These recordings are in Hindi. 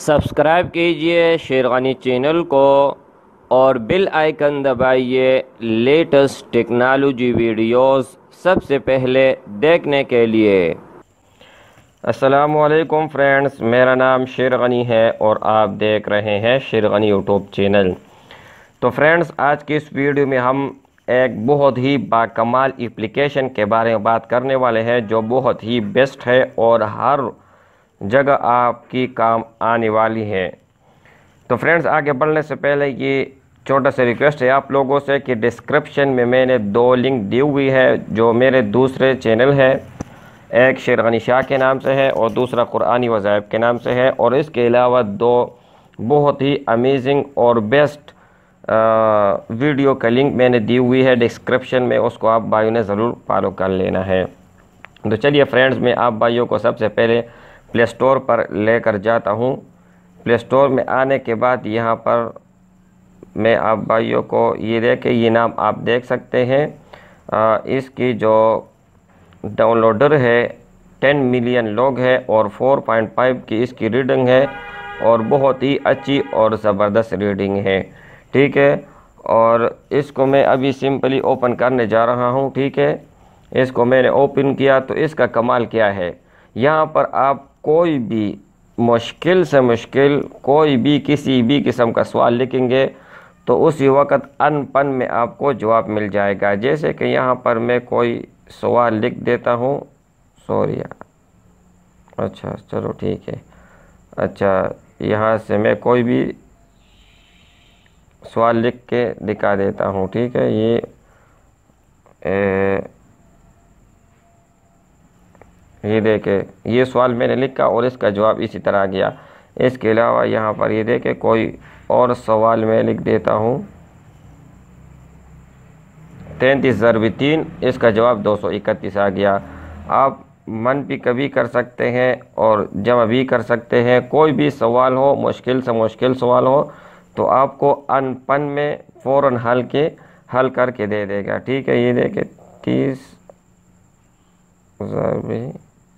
सब्सक्राइब कीजिए शेरवानी चैनल को और बेल आइकन दबाइए लेटेस्ट टेक्नोलॉजी वीडियोस सबसे पहले देखने के लिए। अस्सलामुअलैकुम फ्रेंड्स, मेरा नाम शेरगनी है और आप देख रहे हैं शेरगनी यूट्यूब चैनल। तो फ्रेंड्स, आज की इस वीडियो में हम एक बहुत ही बाकमाल एप्लीकेशन के बारे में बात करने वाले हैं जो बहुत ही बेस्ट है और हर जगह आपकी काम आने वाली है। तो फ्रेंड्स, आगे बढ़ने से पहले ये छोटा सा रिक्वेस्ट है आप लोगों से कि डिस्क्रिप्शन में मैंने दो लिंक दी हुई है जो मेरे दूसरे चैनल है, एक शेरगनी शाह के नाम से है और दूसरा कुरानी वज़ाइफ के नाम से है। और इसके अलावा दो बहुत ही अमेजिंग और बेस्ट वीडियो का लिंक मैंने दी हुई है डिस्क्रिप्शन में, उसको आप भाइयों ने ज़रूर फॉलो कर लेना है। तो चलिए फ्रेंड्स, मैं आप भाइयों को सबसे पहले प्ले स्टोर पर लेकर जाता हूँ। प्ले स्टोर में आने के बाद यहाँ पर मैं आप भाइयों को ये देखें, ये नाम आप देख सकते हैं। इसकी जो डाउनलोडर है 10 मिलियन लोग हैं और 4.5 की इसकी रीडिंग है और बहुत ही अच्छी और ज़बरदस्त रीडिंग है। ठीक है, और इसको मैं अभी सिंपली ओपन करने जा रहा हूँ। ठीक है, इसको मैंने ओपन किया तो इसका कमाल क्या है, यहाँ पर आप कोई भी मुश्किल से मुश्किल कोई भी किसी भी किस्म का सवाल लिखेंगे तो उसी वक़्त अनपन में आपको जवाब मिल जाएगा। जैसे कि यहाँ पर मैं कोई सवाल लिख देता हूँ, सॉरी, अच्छा चलो ठीक है, अच्छा यहाँ से मैं कोई भी सवाल लिख के दिखा देता हूँ। ठीक है, ये देखें, ये सवाल मैंने लिखा और इसका जवाब इसी तरह आ गया। इसके अलावा यहाँ पर ये देखें कोई और सवाल मैं लिख देता हूँ, 33 ज़रब 3, इसका जवाब 231 आ गया। आप मनफी कभी कर सकते हैं और जमा भी कर सकते हैं। कोई भी सवाल हो, मुश्किल से मुश्किल सवाल हो तो आपको अनपन में फ़ौरन हल करके दे देगा। ठीक है, ये देखें 30 ज़रब,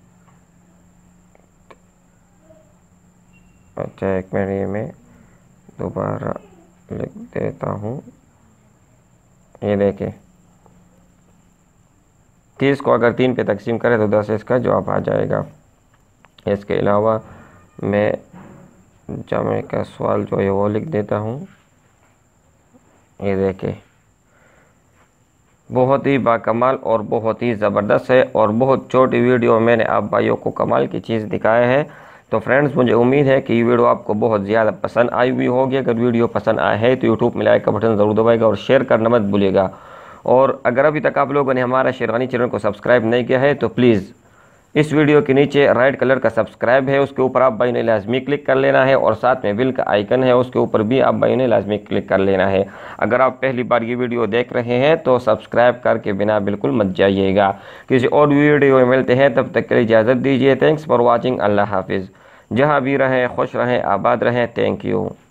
अच्छा एक मिनट, ये मैं दोबारा लिख देता हूँ। ये देखें 30 को अगर 3 पे तकसीम करें तो 10 इसका जवाब आ जाएगा। इसके अलावा मैं जमे का सवाल जो है वो लिख देता हूँ। ये देखें बहुत ही बाकमाल और बहुत ही ज़बरदस्त है और बहुत छोटी वीडियो मैंने आप भाइयों को कमाल की चीज़ दिखाया है। तो फ्रेंड्स, मुझे उम्मीद है कि ये वीडियो आपको बहुत ज़्यादा पसंद आई हुई होगी। अगर वीडियो पसंद आया है तो यूट्यूब में लाइक का बटन ज़रूर दबाएगा और शेयर करना मत भूलिएगा। और अगर अभी तक आप लोगों ने हमारा शेरवानी चैनल को सब्सक्राइब नहीं किया है तो प्लीज़ इस वीडियो के नीचे राइट कलर का सब्सक्राइब है, उसके ऊपर आप भाई ने लाजमी क्लिक कर लेना है और साथ में बिल का आइकन है, उसके ऊपर भी आप भाई ने लाजमी क्लिक कर लेना है। अगर आप पहली बार ये वीडियो देख रहे हैं तो सब्सक्राइब करके बिना बिल्कुल मत जाइएगा। किसी और वीडियो में मिलते हैं, तब तक के लिए इजाज़त दीजिए। Thanks for watching. अल्लाह हाफिज़। जहाँ भी रहें खुश रहें, आबाद रहें। Thank you.